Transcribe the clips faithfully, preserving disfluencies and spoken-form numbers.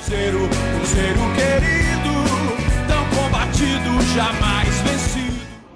Cruzeiro, Cruzeiro querido, tão combatido, jamais vencido.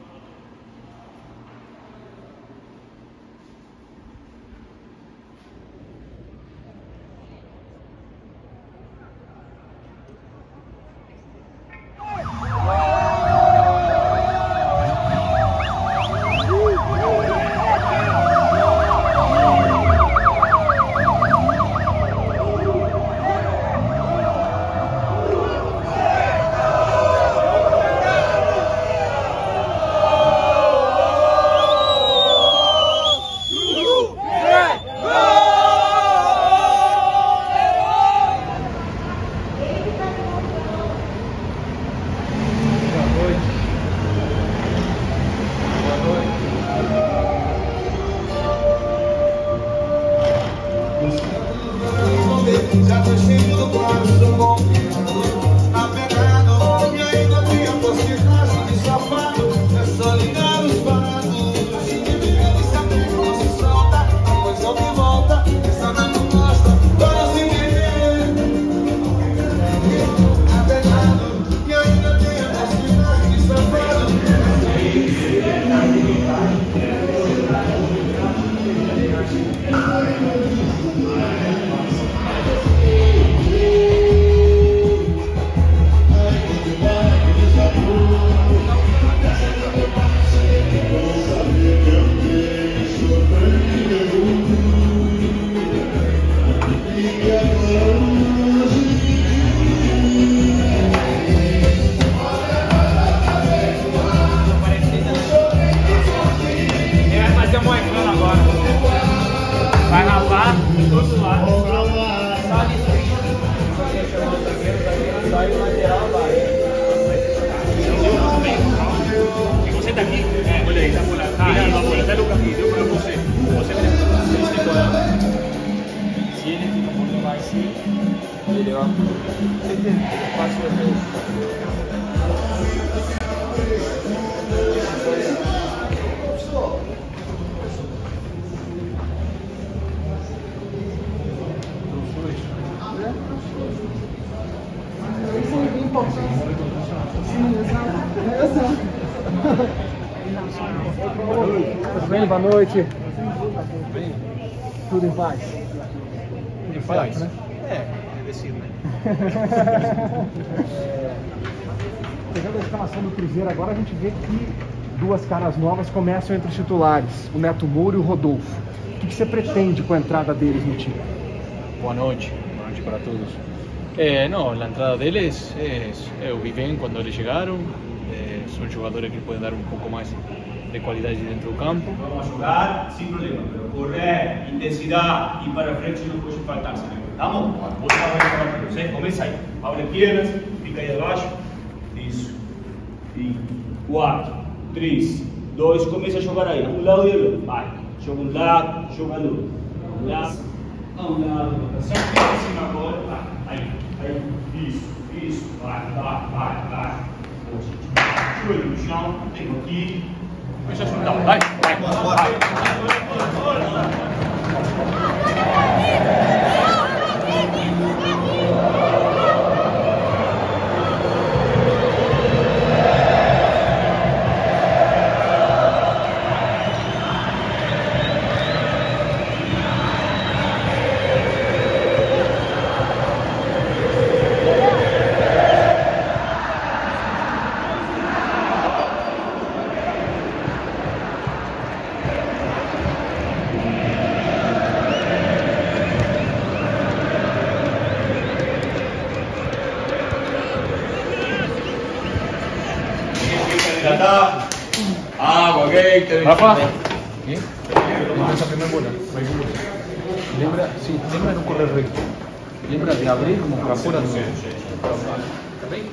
Já tô cheio do quadro do computador navegado, e ainda tem a possibilidade de safado. É só ligar os barrados, se deveria saber como se solta, depois não me volta, essa não gosta, agora se beber. Navegado, e ainda tem a possibilidade de safado. Vai rapar do outro lado. Só ali. Só aí o lateral vai. E você tá aqui? É, olha aí, tá por lá. Tá, é, não, até Lucas aqui, deu pra você. Você tem se ele fica um pouquinho mais assim, ele ó. Passou a Tudo bem? Boa noite. Tudo bem? Tudo em paz? Tudo em paz, né? É, merecido, né? Pegando a escalação do Cruzeiro agora, a gente vê que duas caras novas começam entre os titulares, o Neto Moura e o Rodolfo. O que você pretende com a entrada deles no time? Boa noite, boa noite para todos. Eh, no, la entrada de eles es, eu vi bem quando eles chegaram, eh, são jogadores que podem dar um pouco mais de qualidade dentro do campo. Vamos a jugar sin problema, pero correr, intensidad y para frente no puede faltar, ¿sabes? Vamos, vos sabés, ¿sí? Comienza aí, abre piernas, fica aí abaixo, isso, cinco, quatro, três, dois, começa a jogar aí, um lado e outro, vai, joga um lado, joga do outro, um lado, um lado, sempre em cima agora, vai, aí, aí, isso, isso, vai, vai, vai, vai, joelho no chão, tempo aqui. Começa a chutar, vai, vai, vai. Água, gay, Rafa, ¿qué? Lembra esa primera bola, vai com você. Lembra, sim, lembra no correr recto. Lembra de abrir como para fora do meio. Tá bem?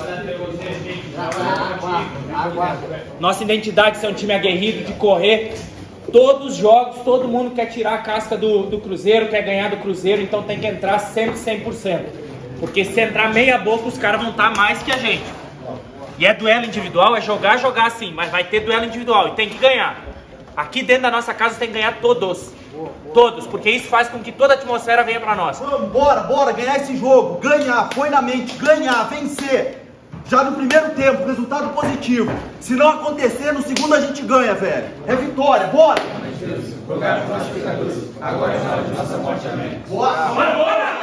Nossa identidade é ser um time aguerrido, de correr todos os jogos, todo mundo quer tirar a casca do, do Cruzeiro, quer ganhar do Cruzeiro, então tem que entrar sempre cem por cento. Porque se entrar meia boca, os caras vão estar mais que a gente. E é duelo individual, é jogar, jogar sim, mas vai ter duelo individual e tem que ganhar. Aqui dentro da nossa casa tem que ganhar todos. Todos, porque isso faz com que toda a atmosfera venha pra nós. Vamos, bora, bora, ganhar esse jogo. Ganhar, põe na mente, ganhar, vencer. Já no primeiro tempo, resultado positivo. Se não acontecer, no segundo a gente ganha, velho. É vitória, bora! Agora é hora de nossa morte, amém. Bora! Bora, bora!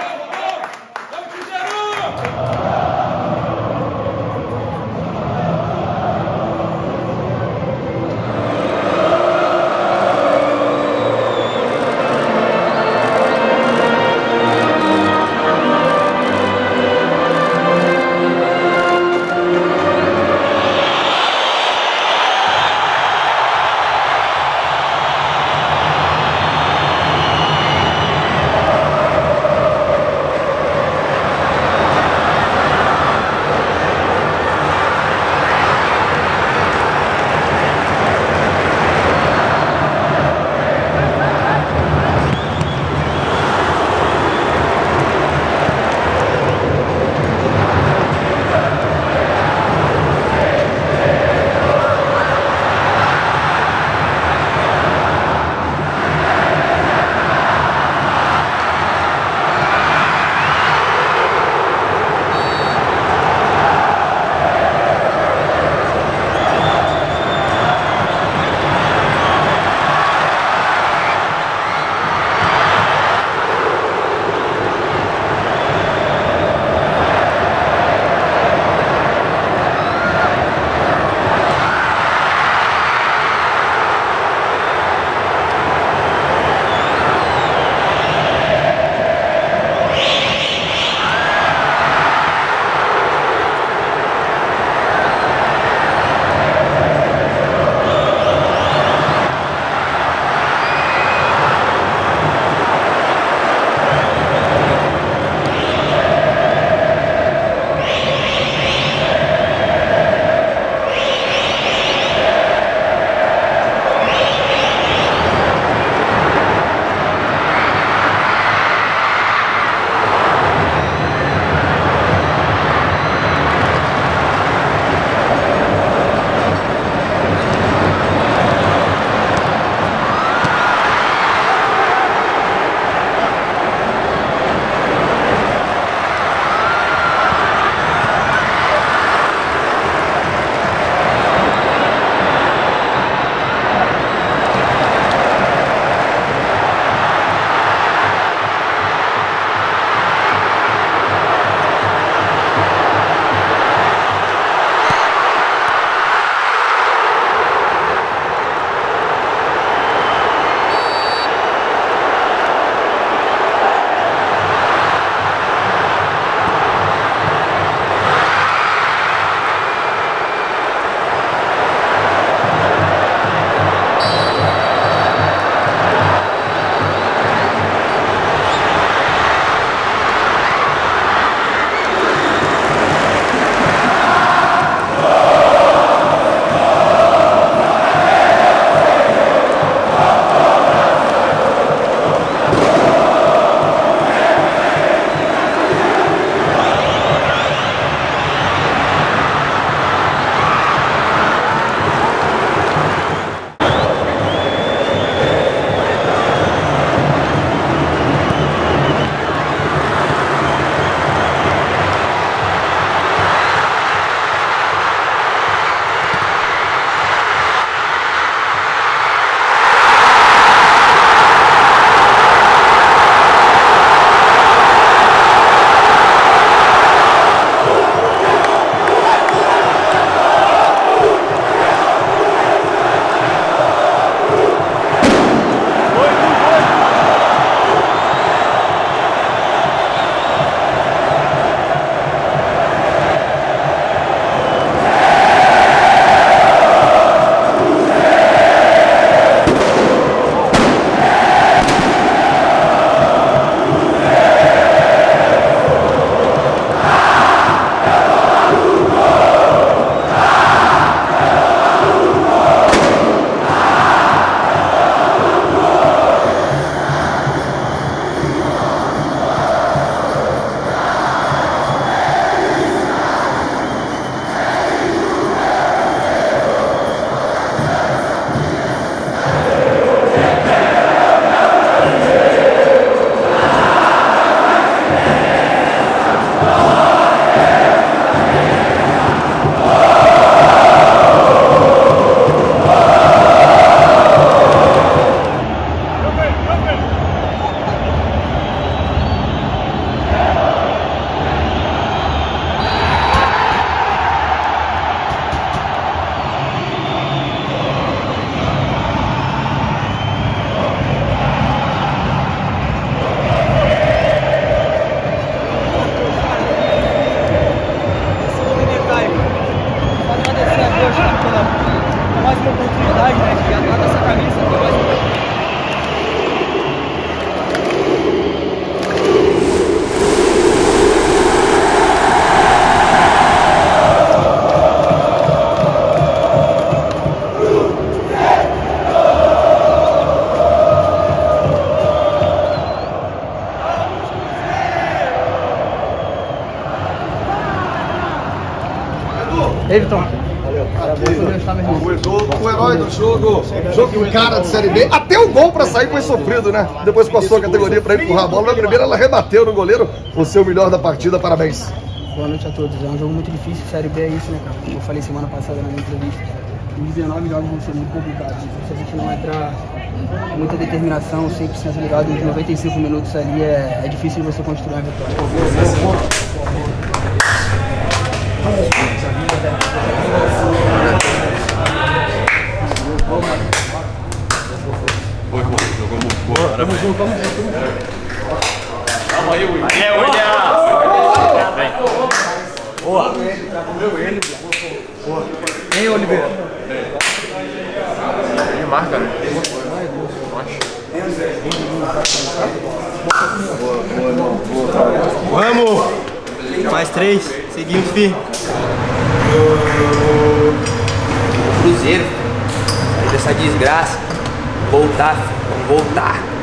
Everton. O Edu, o herói do jogo, jogo com cara de Série B, até o gol pra sair foi sofrido, né? Depois passou a categoria pra empurrar a bola, na primeira ela rebateu no goleiro, o seu melhor da partida, parabéns. Boa noite a todos, é um jogo muito difícil, Série B é isso, né, cara? Como eu falei semana passada na minha entrevista, os dezenove jogos vão ser muito complicados, então se a gente não entrar com muita determinação, cem por cento ligado, nos noventa e cinco minutos ali, é, é difícil você construir uma vitória. Foi, foi, jogou muito. Boa, parabéns. Calma aí, William. É, William! Boa. Comeu ele. Boa. Quem, Oliveira? Ele marca, né? Vamos! Mais três, seguimos firme. Cruzeiro, sair dessa desgraça, voltar, vamos voltar.